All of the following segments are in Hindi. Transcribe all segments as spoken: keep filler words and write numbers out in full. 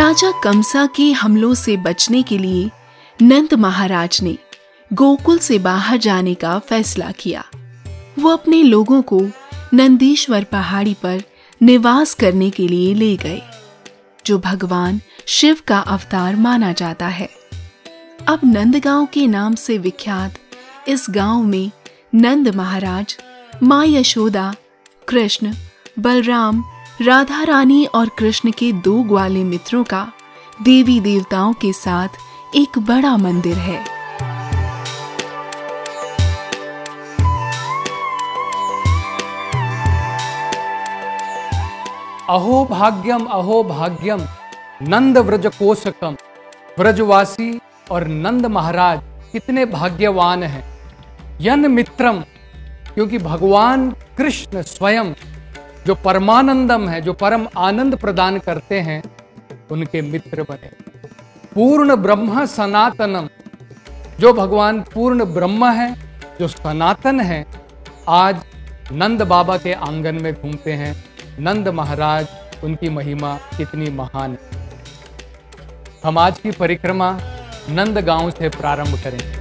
राजा कंसा के हमलों से बचने के लिए नंद महाराज ने गोकुल से बाहर जाने का फैसला किया। वो अपने लोगों को नंदीश्वर पहाड़ी पर निवास करने के लिए ले गए, जो भगवान शिव का अवतार माना जाता है। अब नंदगांव के नाम से विख्यात इस गांव में नंद महाराज, माँ यशोदा, कृष्ण, बलराम, राधा रानी और कृष्ण के दो ग्वाले मित्रों का देवी देवताओं के साथ एक बड़ा मंदिर है। अहो भाग्यम अहो भाग्यम नंद व्रज कोशकम। व्रजवासी और नंद महाराज कितने भाग्यवान हैं। यन मित्रम, क्योंकि भगवान कृष्ण स्वयं जो परमानंदम है, जो परम आनंद प्रदान करते हैं, उनके मित्र बने। पूर्ण ब्रह्म सनातनम, जो भगवान पूर्ण ब्रह्म है, जो सनातन है, आज नंद बाबा के आंगन में घूमते हैं। नंद महाराज, उनकी महिमा कितनी महान है। हम आज की परिक्रमा नंद गांव से प्रारंभ करें।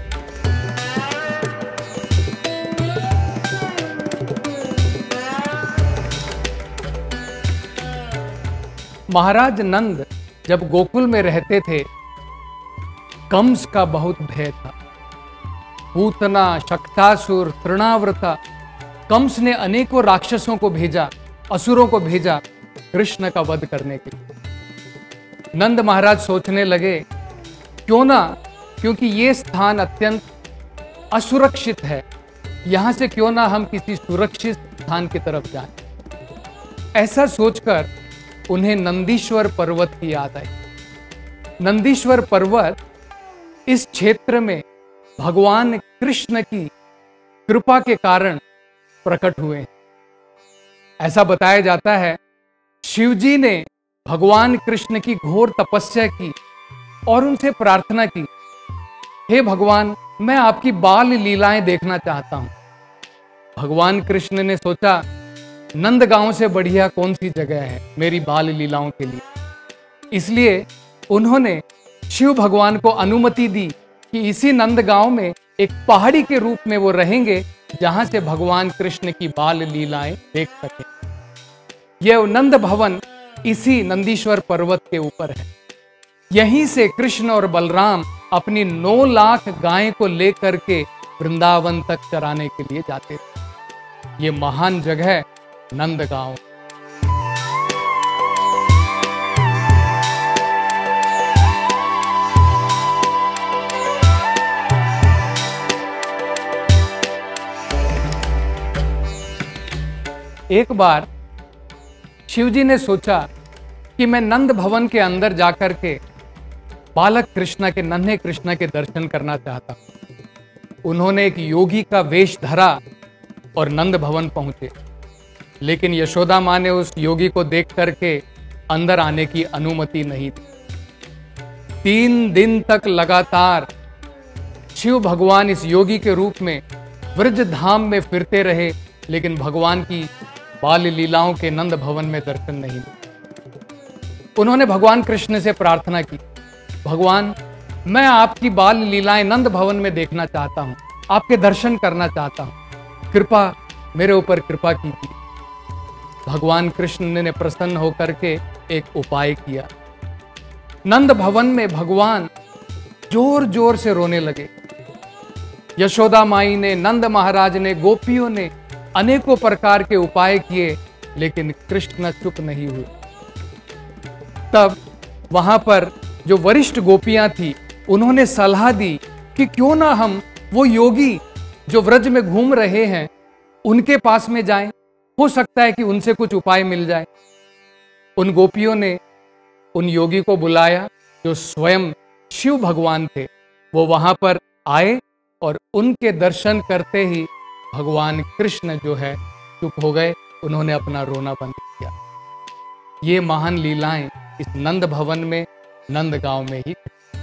महाराज नंद जब गोकुल में रहते थे, कंस का बहुत भय था। पूतना, शक्तासुर, तृणाव्रता, कंस ने अनेकों राक्षसों को भेजा, असुरों को भेजा कृष्ण का वध करने के लिए। नंद महाराज सोचने लगे, क्यों ना, क्योंकि ये स्थान अत्यंत असुरक्षित है, यहां से क्यों ना हम किसी सुरक्षित स्थान की तरफ जाएं। ऐसा सोचकर उन्हें नंदीश्वर पर्वत की याद आई। नंदीश्वर पर्वत इस क्षेत्र में भगवान कृष्ण की कृपा के कारण प्रकट हुए हैं। ऐसा बताया जाता है, शिवजी ने भगवान कृष्ण की घोर तपस्या की और उनसे प्रार्थना की, हे भगवान, मैं आपकी बाल लीलाएं देखना चाहता हूं। भगवान कृष्ण ने सोचा, नंदगांव से बढ़िया कौन सी जगह है मेरी बाल लीलाओं के लिए। इसलिए उन्होंने शिव भगवान को अनुमति दी कि इसी नंदगांव में एक पहाड़ी के रूप में वो रहेंगे, जहां से भगवान कृष्ण की बाल लीलाएं देख सके। यह नंद भवन इसी नंदीश्वर पर्वत के ऊपर है। यहीं से कृष्ण और बलराम अपनी नौ लाख गायें को लेकर के वृंदावन तक चराने के लिए जाते थे। ये महान जगह नंदगांव। एक बार शिवजी ने सोचा कि मैं नंद भवन के अंदर जाकर के बालक कृष्ण के, नन्हे कृष्ण के दर्शन करना चाहता हूं। उन्होंने एक योगी का वेश धरा और नंद भवन पहुंचे, लेकिन यशोदा माँ ने उस योगी को देख करके अंदर आने की अनुमति नहीं दी। तीन दिन तक लगातार शिव भगवान इस योगी के रूप में व्रज धाम में फिरते रहे, लेकिन भगवान की बाल लीलाओं के नंद भवन में दर्शन नहीं मिले। उन्होंने भगवान कृष्ण से प्रार्थना की, भगवान, मैं आपकी बाल लीलाएं नंद भवन में देखना चाहता हूं, आपके दर्शन करना चाहता हूं, कृपा मेरे ऊपर कृपा कीजिए। भगवान कृष्ण ने प्रसन्न होकर के एक उपाय किया। नंद भवन में भगवान जोर जोर से रोने लगे। यशोदा माई ने, नंद महाराज ने, गोपियों ने अनेकों प्रकार के उपाय किए, लेकिन कृष्ण चुप नहीं हुए। तब वहां पर जो वरिष्ठ गोपियां थी, उन्होंने सलाह दी कि क्यों ना हम वो योगी जो व्रज में घूम रहे हैं, उनके पास में जाएं, हो सकता है कि उनसे कुछ उपाय मिल जाए। उन गोपियों ने उन योगी को बुलाया, जो स्वयं शिव भगवान थे। वो वहां पर आए और उनके दर्शन करते ही भगवान कृष्ण जो है चुप हो गए, उन्होंने अपना रोना बंद किया। ये महान लीलाएं इस नंद भवन में, नंदगांव में ही।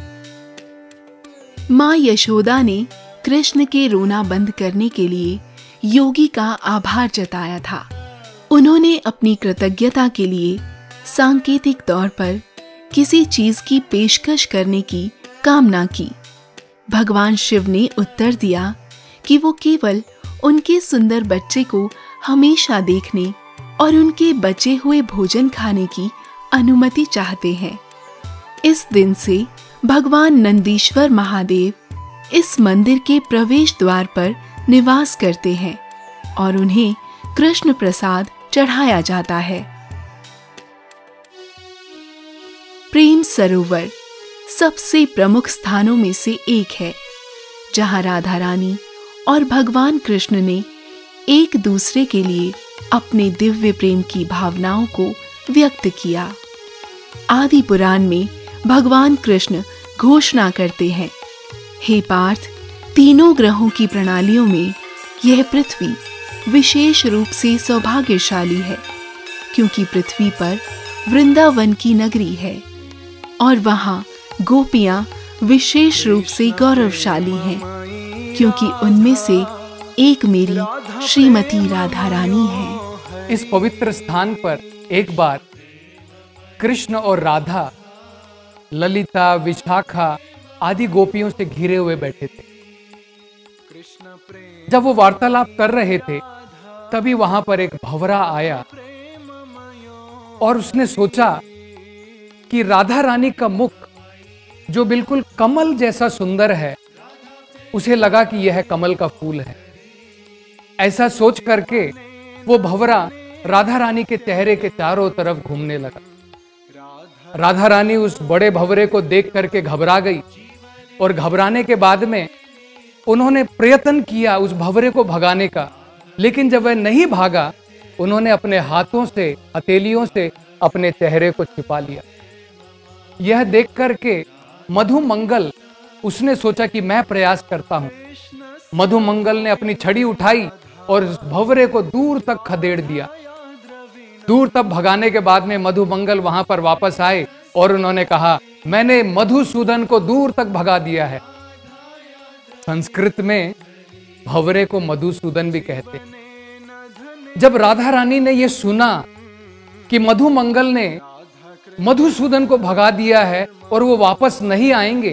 माँ यशोदा ने कृष्ण के रोना बंद करने के लिए योगी का आभार जताया था। उन्होंने अपनी कृतज्ञता के लिए सांकेतिक तौर पर किसी चीज की पेशकश करने की कामना की। भगवान शिव ने उत्तर दिया कि वो केवल उनके सुंदर बच्चे को हमेशा देखने और उनके बचे हुए भोजन खाने की अनुमति चाहते हैं। इस दिन से भगवान नंदीश्वर महादेव इस मंदिर के प्रवेश द्वार पर निवास करते हैं और उन्हें कृष्ण प्रसाद चढ़ाया जाता है। प्रेम सरोवर सबसे प्रमुख स्थानों में से एक है, जहां राधा रानी और भगवान कृष्ण ने एक दूसरे के लिए अपने दिव्य प्रेम की भावनाओं को व्यक्त किया। आदि पुराण में भगवान कृष्ण घोषणा करते हैं, हे पार्थ, तीनों ग्रहों की प्रणालियों में यह पृथ्वी विशेष रूप से सौभाग्यशाली है, क्योंकि पृथ्वी पर वृंदावन की नगरी है और वहां गोपियां विशेष रूप से गौरवशाली हैं, क्योंकि उनमें से एक मेरी श्रीमती राधा रानी है। इस पवित्र स्थान पर एक बार कृष्ण और राधा ललिता, विशाखा आदि गोपियों से घिरे हुए बैठे थे। जब वो वार्तालाप कर रहे थे, तभी वहां पर एक भंवरा आया और उसने सोचा कि राधा रानी का मुख जो बिल्कुल कमल जैसा सुंदर है, उसे लगा कि यह कमल का फूल है। ऐसा सोच करके वो भंवरा राधा रानी के चेहरे के चारों तरफ घूमने लगा। राधा रानी उस बड़े भंवरे को देख करके घबरा गई और घबराने के बाद में उन्होंने प्रयत्न किया उस भंवरे को भगाने का, लेकिन जब वह नहीं भागा, उन्होंने अपने हाथों से, हथेलियों से अपने चेहरे को छिपा लिया। यह देख करके मधुमंगल, उसने सोचा कि मैं प्रयास करता हूं। मधुमंगल ने अपनी छड़ी उठाई और उस भंवरे को दूर तक खदेड़ दिया। दूर तक भगाने के बाद में मधुमंगल वहां पर वापस आए और उन्होंने कहा, मैंने मधुसूदन को दूर तक भगा दिया है। संस्कृत में भंवरे को मधुसूदन भी कहते हैं। जब राधा रानी ने यह सुना कि मधुमंगल ने मधुसूदन को भगा दिया है और वो वापस नहीं आएंगे,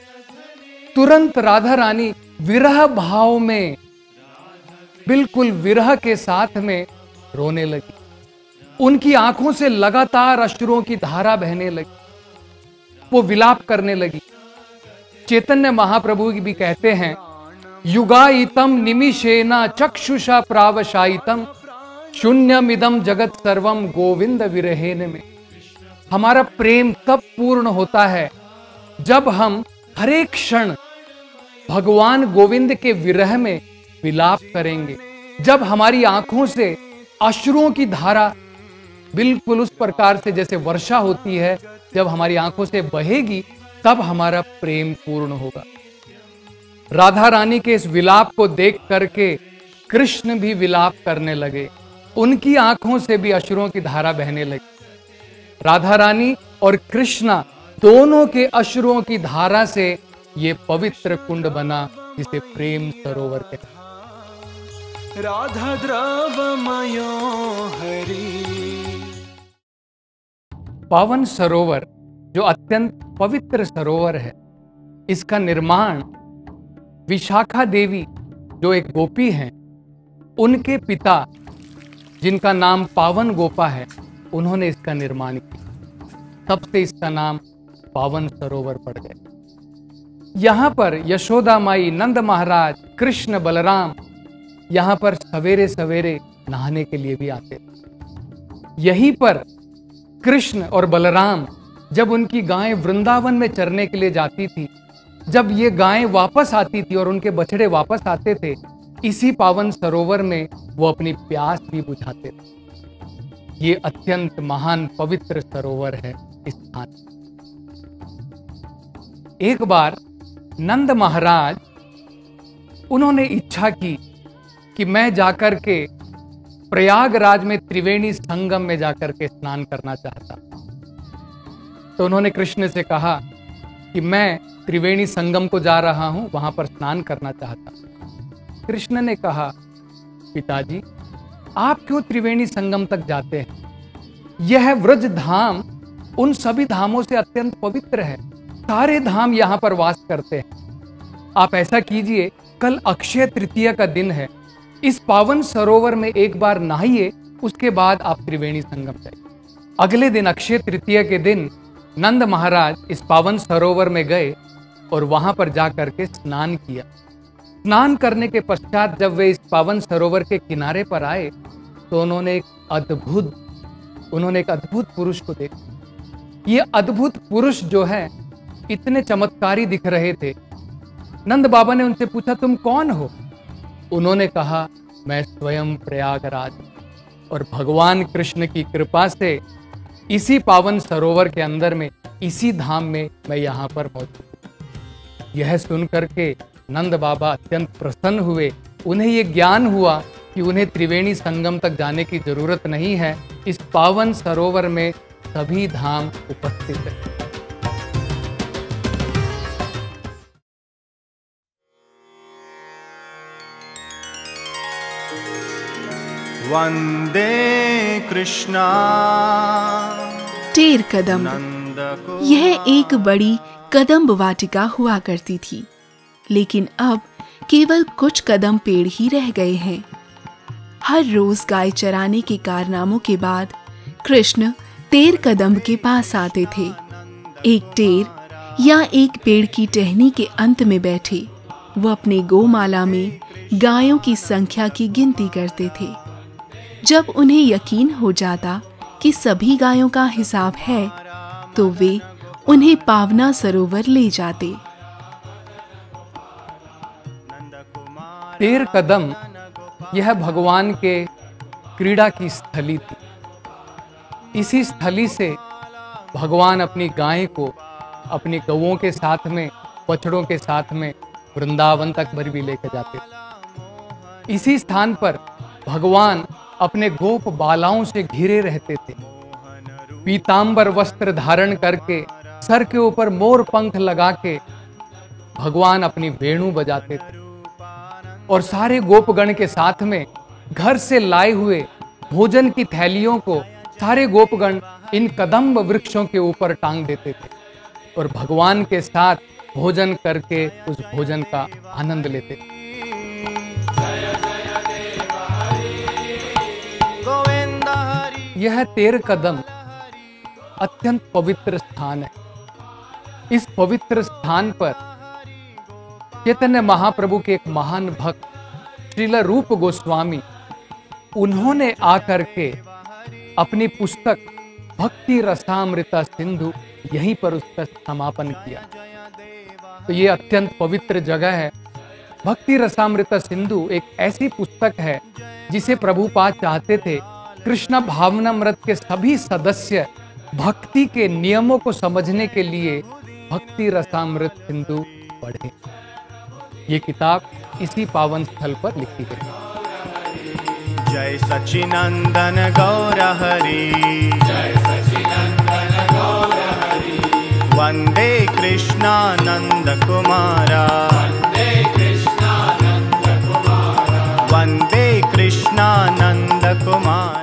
तुरंत राधा रानी विरह भाव में, बिल्कुल विरह के साथ में रोने लगी। उनकी आंखों से लगातार अश्रुओं की धारा बहने लगी, वो विलाप करने लगी। चैतन्य महाप्रभु भी कहते हैं, युगाइतम निमिषेना चक्षुषा प्रावशायितम शून्यमिदम जगत सर्वम गोविंद विरहेन में। हमारा प्रेम तब पूर्ण होता है जब हम हर एक क्षण भगवान गोविंद के विरह में विलाप करेंगे, जब हमारी आंखों से अश्रुओं की धारा बिल्कुल उस प्रकार से जैसे वर्षा होती है, जब हमारी आंखों से बहेगी, तब हमारा प्रेम पूर्ण होगा। राधा रानी के इस विलाप को देख करके कृष्ण भी विलाप करने लगे, उनकी आंखों से भी अश्रुओं की धारा बहने लगी। राधा रानी और कृष्णा दोनों के अश्रुओं की धारा से ये पवित्र कुंड बना, जिसे प्रेम सरोवर कहते हैं। राधा द्रवमयो हरि। पावन सरोवर जो अत्यंत पवित्र सरोवर है, इसका निर्माण विशाखा देवी जो एक गोपी हैं, उनके पिता जिनका नाम पावन गोपा है, उन्होंने इसका निर्माण किया। तब से इसका नाम पावन सरोवर पड़ गया। यहां पर यशोदा माई, नंद महाराज, कृष्ण, बलराम यहां पर सवेरे सवेरे नहाने के लिए भी आते थे। यहीं पर कृष्ण और बलराम जब उनकी गायें वृंदावन में चरने के लिए जाती थी, जब ये गायें वापस आती थी और उनके बछड़े वापस आते थे, इसी पावन सरोवर में वो अपनी प्यास भी बुझाते थे। ये अत्यंत महान पवित्र सरोवर है इस स्थान। एक बार नंद महाराज, उन्होंने इच्छा की कि मैं जाकर के प्रयागराज में त्रिवेणी संगम में जाकर के स्नान करना चाहता। तो उन्होंने कृष्ण से कहा कि मैं त्रिवेणी संगम को जा रहा हूं, वहां पर स्नान करना चाहता। कृष्ण ने कहा, पिताजी आप क्यों त्रिवेणी संगम तक जाते हैं? यह व्रज धाम उन सभी धामों से अत्यंत पवित्र है। सारे धाम यहाँ पर वास करते हैं। आप ऐसा कीजिए, कल अक्षय तृतीया का दिन है, इस पावन सरोवर में एक बार नहाइए, उसके बाद आप त्रिवेणी संगम जाइए। अगले दिन अक्षय तृतीया के दिन नंद महाराज इस पावन सरोवर में गए और वहां पर जाकर के स्नान किया। स्नान करने के पश्चात जब वे इस पावन सरोवर के किनारे पर आए तो उन्होंने एक अद्भुत उन्होंने एक अद्भुत पुरुष को देखा। ये अद्भुत पुरुष जो है इतने चमत्कारी दिख रहे थे। नंद बाबा ने उनसे पूछा, तुम कौन हो? उन्होंने कहा, मैं स्वयं प्रयागराज, और भगवान कृष्ण की कृपा से इसी पावन सरोवर के अंदर में, इसी धाम में मैं यहाँ पर मौजूद हूँ। यह सुनकर के नंद बाबा अत्यंत प्रसन्न हुए। उन्हें ये ज्ञान हुआ कि उन्हें त्रिवेणी संगम तक जाने की जरूरत नहीं है, इस पावन सरोवर में सभी धाम उपस्थित है। वंदे कृष्णा टेर कदम्ब। यह एक बड़ी कदम्ब वाटिका हुआ करती थी, लेकिन अब केवल कुछ कदम पेड़ ही रह गए हैं। हर रोज गाय चराने के कारनामों के बाद कृष्ण टेर कदम्ब के पास आते थे। एक टेर या एक पेड़ की टहनी के अंत में बैठे वो अपने गोमाला में गायों की संख्या की गिनती करते थे। जब उन्हें यकीन हो जाता कि सभी गायों का हिसाब है तो वे उन्हें पावना सरोवर ले जाते। टेर कदम यह भगवान के क्रीड़ा की स्थली थी। इसी स्थली से भगवान अपनी गाय को अपनी गौओं के साथ में, बछड़ों के साथ में वृंदावन तक भर भी लेकर जाते थे। इसी स्थान पर भगवान अपने गोप बालाओं से घिरे रहते थे। पीतांबर वस्त्र धारण करके, सर के ऊपर मोर पंख लगा के भगवान अपनी वेणु बजाते थे और सारे गोपगण के साथ में घर से लाए हुए भोजन की थैलियों को सारे गोपगण इन कदम्ब वृक्षों के ऊपर टांग देते थे और भगवान के साथ भोजन करके उस भोजन का आनंद लेते थे। यह टेर कदम अत्यंत पवित्र स्थान है। इस पवित्र स्थान पर चैतन्य महाप्रभु के एक महान भक्त श्रील रूप गोस्वामी, उन्होंने आकर के अपनी पुस्तक भक्ति रसामृता सिंधु यहीं पर उसका समापन किया। तो ये अत्यंत पवित्र जगह है। भक्ति रसामृता सिंधु एक ऐसी पुस्तक है जिसे प्रभुपाद चाहते थे कृष्ण भावनामृत के सभी सदस्य भक्ति के नियमों को समझने के लिए भक्ति रसामृत सिंधु पढ़े। ये किताब इसी पावन स्थल पर लिखी गई। जय सच्चिनंदन गौर हरि, जय सच्चिनंदन गौर हरि, वंदे कृष्णानंद कुमारा, वंदे कृष्णानंद कुमारा, वंदे कृष्णानंद कुमारा।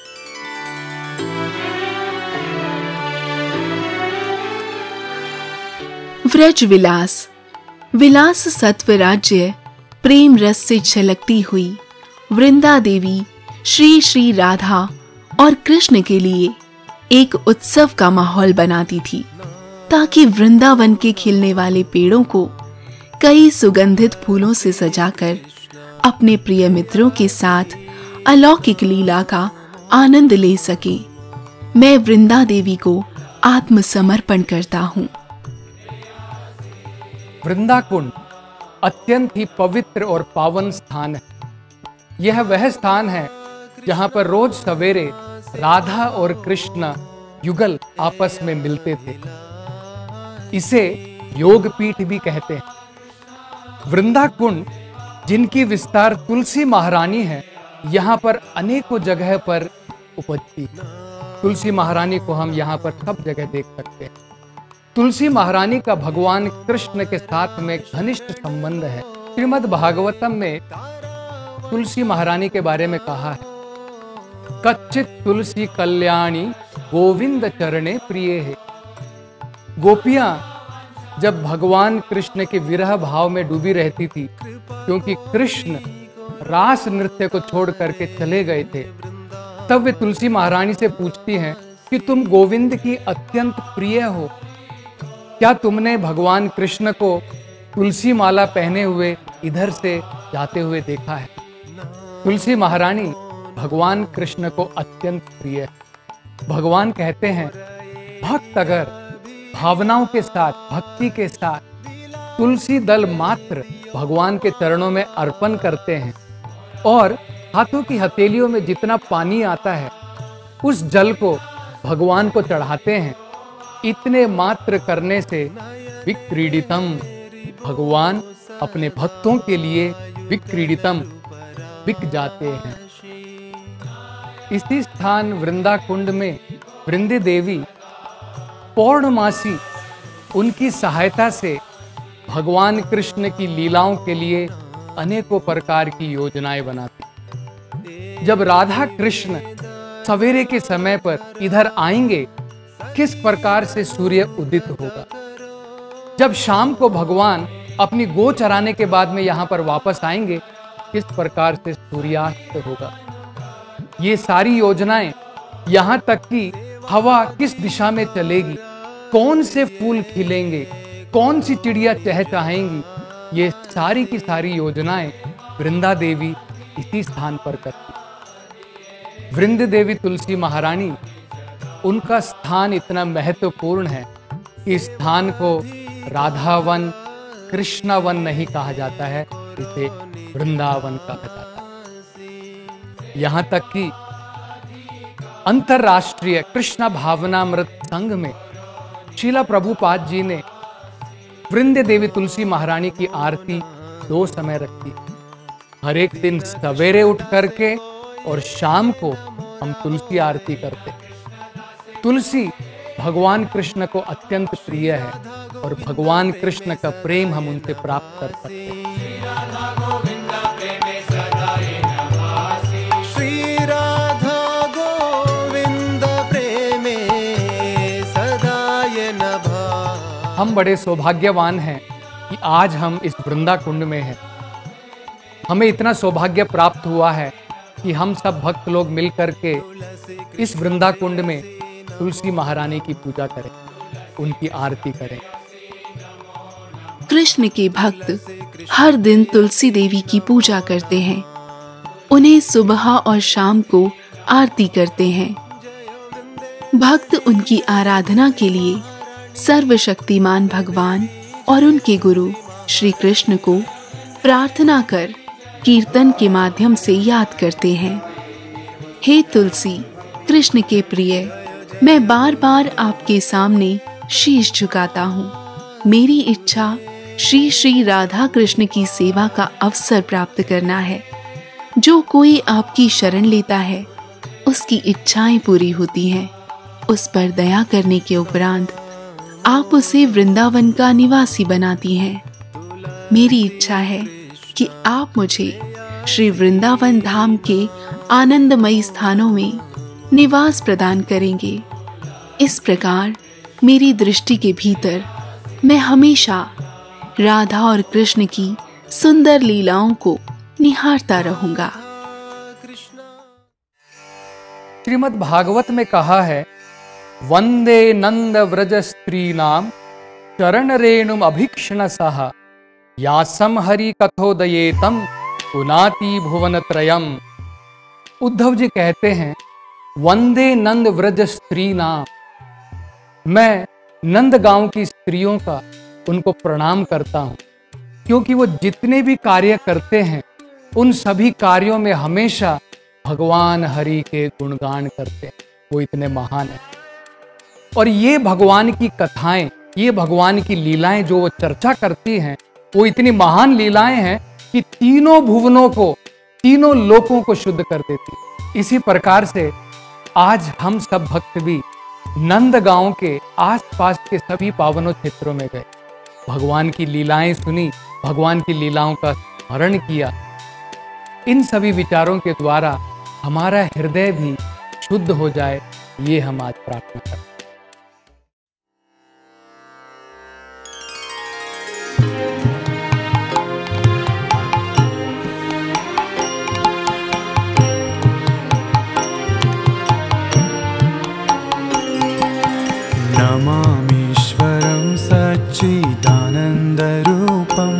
व्रज विलास। विलास सत्व राज्य प्रेम रस से छलकती हुई वृंदा देवी श्री श्री राधा और कृष्ण के लिए एक उत्सव का माहौल बनाती थी, ताकि वृंदावन के खिलने वाले पेड़ों को कई सुगंधित फूलों से सजाकर अपने प्रिय मित्रों के साथ अलौकिक लीला का आनंद ले सके। मैं वृंदा देवी को आत्मसमर्पण करता हूँ। वृंदा कुंड अत्यंत ही पवित्र और पावन स्थान है। यह वह स्थान है जहां पर रोज सवेरे राधा और कृष्ण युगल आपस में मिलते थे। इसे योग पीठ भी कहते हैं। वृंदा कुंड जिनकी विस्तार तुलसी महारानी है, यहाँ पर अनेकों जगह पर उपजती है। तुलसी महारानी को हम यहाँ पर सब जगह देख सकते हैं। तुलसी महारानी का भगवान कृष्ण के साथ में घनिष्ठ संबंध है। श्रीमद् भागवतम में तुलसी महारानी के बारे में कहा है कच्चित तुलसी कल्याणी गोविंद चरणे प्रिय है। गोपियां जब भगवान कृष्ण के विरह भाव में डूबी रहती थी, क्योंकि कृष्ण रास नृत्य को छोड़ करके चले गए थे, तब वे तुलसी महारानी से पूछती हैं कि तुम गोविंद की अत्यंत प्रिय हो, क्या तुमने भगवान कृष्ण को तुलसी माला पहने हुए इधर से जाते हुए देखा है? तुलसी महारानी भगवान कृष्ण को अत्यंत प्रिय है। भगवान कहते हैं, भक्त अगर भावनाओं के साथ, भक्ति के साथ तुलसी दल मात्र भगवान के चरणों में अर्पण करते हैं और हाथों की हथेलियों में जितना पानी आता है उस जल को भगवान को चढ़ाते हैं, इतने मात्र करने से विक्रीडितम, भगवान अपने भक्तों के लिए विक्रीडितम, बिक जाते हैं। इसी स्थान वृंदा कुंड में वृंदी देवी पौर्णमासी उनकी सहायता से भगवान कृष्ण की लीलाओं के लिए अनेकों प्रकार की योजनाएं बनाती। जब राधा कृष्ण सवेरे के समय पर इधर आएंगे, किस प्रकार से सूर्य उदित होगा। जब शाम को भगवान अपनी गो चराने के बाद में यहाँ पर वापस आएंगे, किस प्रकार से सूर्यास्त होगा। ये सारी योजनाएं, यहाँ तक कि हवा किस दिशा में चलेगी, कौन से फूल खिलेंगे, कौन सी चिड़िया चहचहाएंगी, ये सारी की सारी योजनाएं वृंदा देवी इसी स्थान पर करती। वृंदा देवी तुलसी महारानी, उनका स्थान इतना महत्वपूर्ण है कि इस स्थान को राधावन, कृष्णावन नहीं कहा जाता है, इसे वृंदावन कहा जाता है। यहाँ तक कि अंतरराष्ट्रीय कृष्ण भावनामृत संघ में शीला प्रभुपाद जी ने वृंदा देवी तुलसी महारानी की आरती दो समय रखी। हर एक दिन सवेरे उठ करके और शाम को हम तुलसी आरती करते। तुलसी भगवान कृष्ण को अत्यंत प्रिय है और भगवान कृष्ण का प्रेम हम उनसे प्राप्त कर सकते हैं। हम बड़े सौभाग्यवान हैं कि आज हम इस वृंदा कुंड में हैं। हमें इतना सौभाग्य प्राप्त हुआ है कि हम सब भक्त लोग मिल करके इस वृंदा कुंड में तुलसी महारानी की पूजा करें, उनकी आरती करें। कृष्ण के भक्त हर दिन तुलसी देवी की पूजा करते हैं, उन्हें सुबह और शाम को आरती करते हैं। भक्त उनकी आराधना के लिए सर्वशक्तिमान भगवान और उनके गुरु श्री कृष्ण को प्रार्थना कर कीर्तन के माध्यम से याद करते हैं। हे तुलसी, कृष्ण के प्रिय, मैं बार बार आपके सामने शीश झुकाता हूँ। मेरी इच्छा श्री श्री राधा कृष्ण की सेवा का अवसर प्राप्त करना है। जो कोई आपकी शरण लेता है उसकी इच्छाएं पूरी होती हैं। उस पर दया करने के उपरांत आप उसे वृंदावन का निवासी बनाती हैं। मेरी इच्छा है कि आप मुझे श्री वृंदावन धाम के आनंदमयी स्थानों में निवास प्रदान करेंगे। इस प्रकार मेरी दृष्टि के भीतर मैं हमेशा राधा और कृष्ण की सुंदर लीलाओं को निहारता रहूंगा। श्रीमद् भागवत में कहा है, वंदे नंद व्रज स्त्री नाम चरण रेणुम अभीक्षण सह यासम हरि कथोदयेतम पुनाति भुवन त्रयम। उद्धव जी कहते हैं, वंदे नंद व्रज स्त्री नाम, मैं नंद गांव की स्त्रियों का उनको प्रणाम करता हूं, क्योंकि वो जितने भी कार्य करते हैं उन सभी कार्यों में हमेशा भगवान हरि के गुणगान करते हैं। वो इतने महान हैं। और ये भगवान की कथाएं, ये भगवान की लीलाएं जो वो चर्चा करती हैं, वो इतनी महान लीलाएं हैं कि तीनों भुवनों को, तीनों लोकों को शुद्ध कर देती। इसी प्रकार से आज हम सब भक्त भी नंद गांव के आसपास के सभी पावनों क्षेत्रों में गए, भगवान की लीलाएं सुनी, भगवान की लीलाओं का स्मरण किया। इन सभी विचारों के द्वारा हमारा हृदय भी शुद्ध हो जाए, ये हम आज प्रार्थना करते हैं। नमामीश्वरं सच्चिदानन्दरूपं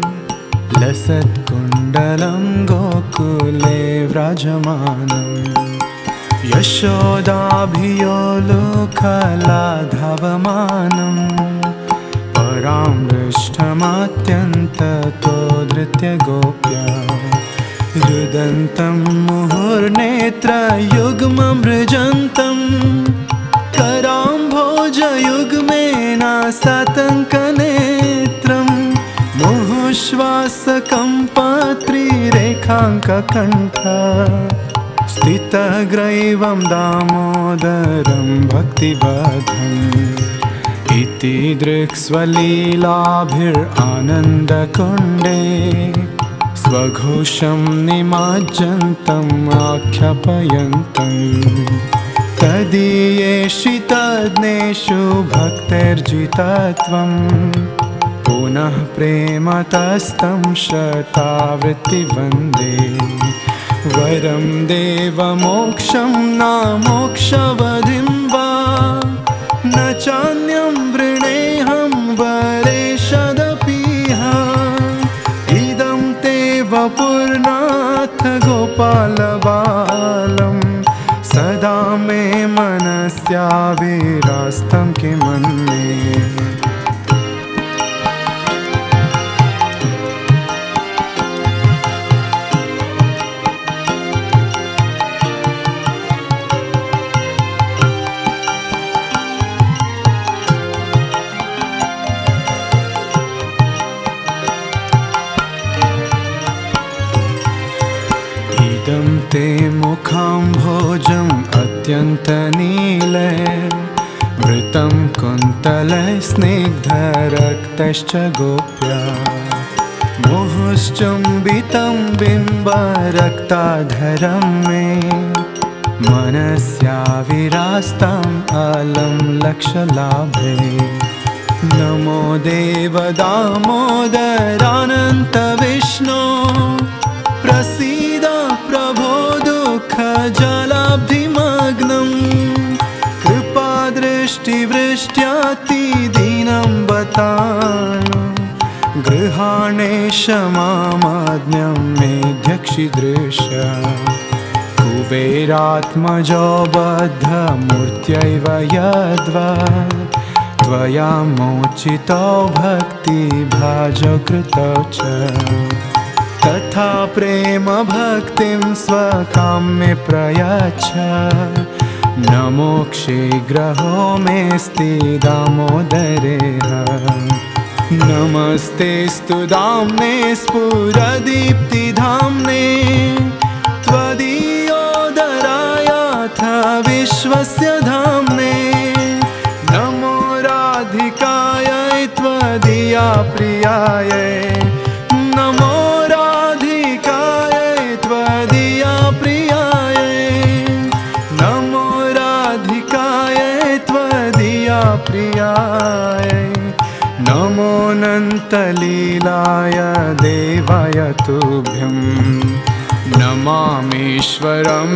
लसत्कुण्डलं गोकुले व्राजमानं यशोदाभियोलुखलाधवमानं परामृष्टमात्यन्ततो धृत्य गोप्या रुदन्तं मुहुर्नेत्रयुग्ममृजन्तं कराम्भोजयुग्मेन सातङ्कनेत्रं मुहुश्वासकं पात्रिरेखाङ्ककण्ठ स्थितग्रैवं दामोदरं भक्तिबद्धम् इति दृक्स्वलीलाभिरानन्दकुण्डे स्वघोषं निमज्जन्तम् आख्यापयन्तम् तदीयेषितज्ञेषु भक्तिर्जितत्वं पुनः प्रेमतस्तं शतावृत्तिवन्दे वरं देवमोक्षं न मोक्षवधिं वा न चान्यं वृणेऽहं वरेशदपीह इदं ते वपुर्नाथ गोपालबालं सदा मे मनस्याविरास्तं किमन्ये। इदं ते मुखाम्भोजम् अत्यन्तनीले मृतं कुन्तले स्निग्धरक्तश्च गोप्या मुहुश्चुम्बितं बिम्बरक्ताधरं मे मनस्याविरास्तम् अलं लक्षलाभे। नमो देव दामोदरानन्त विष्णो प्रसीद प्रभो दुःखजलाब्धिमग्नं कृपादृष्टिवृष्ट्यातिदीनं बतानु गृहाणेश मामाज्ञं मेध्यक्षिदृश कुबेरात्मजो बद्धमूर्त्यैव यद्वा त्वया मोचितो भक्तिभाजो कृतो च तथा प्रेम भक्तिं स्वकाम्ये प्रयच्छ नमो शीघ्रहो मेऽस्ति दामोदरेह। नमस्तेऽस्तु दाम्ने स्फुरदीप्तिधाम्ने त्वदीयोदरायाथ विश्वस्य धाम्ने नमो राधिकायै त्वदीया प्रियायै नमो प्रियाय नमोऽनन्तलीलाय देवाय तुभ्यं नमामीश्वरं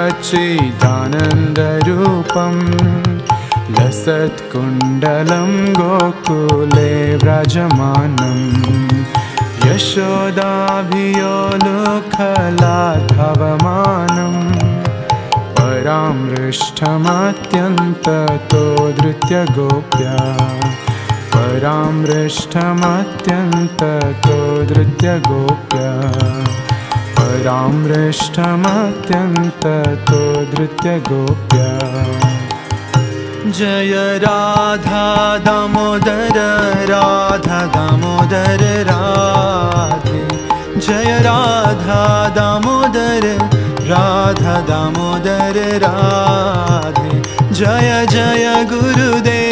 सच्चिदानन्दरूपं लसत्कुण्डलं गोकुले व्राजमानं यशोदाभियोलुखलाधवमानं परामृष्टमत्यन्ततो धृत्य गोप्या परामृष्टमत्यन्ततो धृत्य गोप्या परामृष्टमत्यन्ततो धृत्य गोप्या। जय राधा दामोदर राधा दामोदर राधे जय राधा दामोदर राधा दामोदर राधे जय जय गुरुदेव